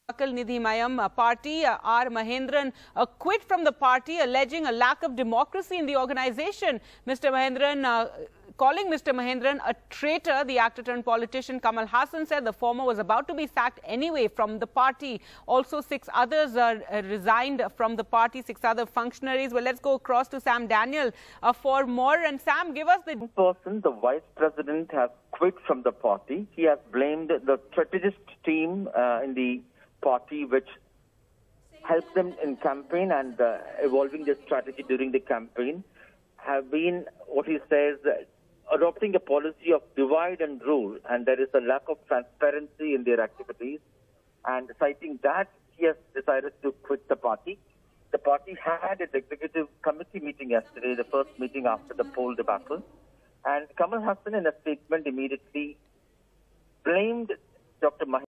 Nidhi Mayam party. R. Mahendran quit from the party, alleging a lack of democracy in the organization. Calling Mr. Mahendran a traitor, the actor-turned-politician Kamal Haasan said the former was about to be sacked anyway from the party. Also, 6 others resigned from the party, 6 other functionaries. Well, let's go across to Sam Daniel for more. And Sam, give us the... The vice president has quit from the party. He has blamed the strategist team in the party, which helped them in campaign and evolving their strategy during the campaign, have been, what he says, adopting a policy of divide and rule, and there is a lack of transparency in their activities. And citing that, he has decided to quit the party. The party had its executive committee meeting yesterday, the first meeting after the poll debacle. And Kamal Haasan, in a statement, immediately blamed Dr. Mahendran